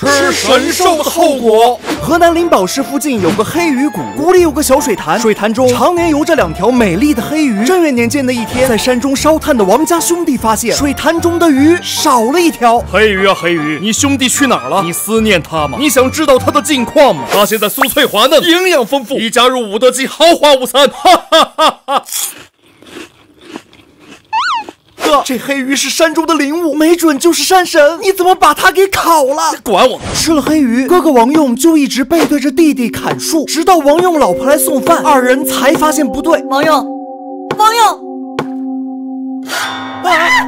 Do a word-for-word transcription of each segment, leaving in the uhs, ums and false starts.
吃神兽的后果。 河南灵宝市附近有个黑鱼谷，谷里有个小水潭，水潭中常年游着两条美丽的黑鱼。正月年间的一天，在山中烧炭的王家兄弟发现水潭中的鱼少了一条。 黑鱼啊黑鱼，你兄弟去哪儿了？你思念他吗？你想知道他的近况吗？他现在酥脆滑嫩，营养丰富，已加入伍德基豪华午餐，哈哈哈哈！ 哥，这黑鱼是山中的灵物，没准就是山神，你怎么把它给烤了？ 管我！ 吃了黑鱼，哥哥王用就一直背对着弟弟砍树，直到王用老婆来送饭，二人才发现不对。 王用，王用， 啊！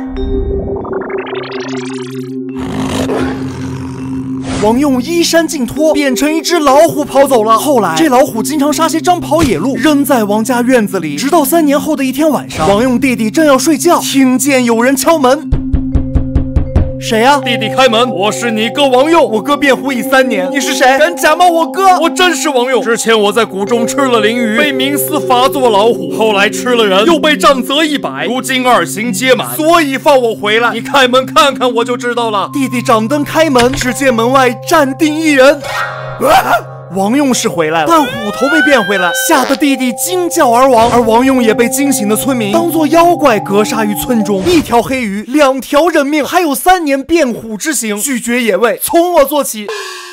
王用衣衫尽脱，变成一只老虎跑走了。后来，这老虎经常杀些张跑野鹿，扔在王家院子里。直到三年后的一天晚上，王用弟弟正要睡觉，听见有人敲门。谁呀、啊？ 弟弟开门，我是你哥王用。 我哥辩护已三年，你是谁？敢假冒我哥？ 我真是王用。之前我在谷中吃了灵鱼，被冥司罚做老虎，后来吃了人，又被杖责一百，如今二刑皆满，所以放我回来。你开门看看，我就知道了。 弟弟掌灯开门，只见门外站定一人。啊！王用是回来了，但虎头被变回来，吓得弟弟惊叫而亡，而王用也被惊醒的村民当作妖怪格杀于村中。一条黑鱼，两条人命，还有三年变虎之刑，拒绝野味，从我做起。